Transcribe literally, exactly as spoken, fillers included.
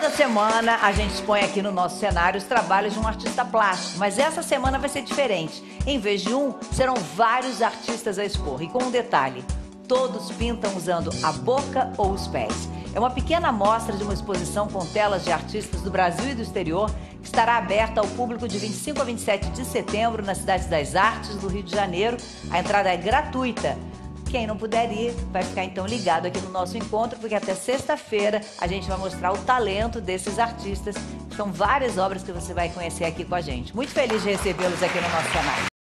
Toda semana a gente expõe aqui no nosso cenário os trabalhos de um artista plástico, mas essa semana vai ser diferente. Em vez de um, serão vários artistas a expor. E com um detalhe, todos pintam usando a boca ou os pés. É uma pequena amostra de uma exposição com telas de artistas do Brasil e do exterior que estará aberta ao público de vinte e cinco a vinte e sete de setembro na Cidade das Artes do Rio de Janeiro. A entrada é gratuita. Quem não puder ir, vai ficar então ligado aqui no nosso encontro, porque até sexta-feira a gente vai mostrar o talento desses artistas. São várias obras que você vai conhecer aqui com a gente. Muito feliz de recebê-los aqui no nosso canal.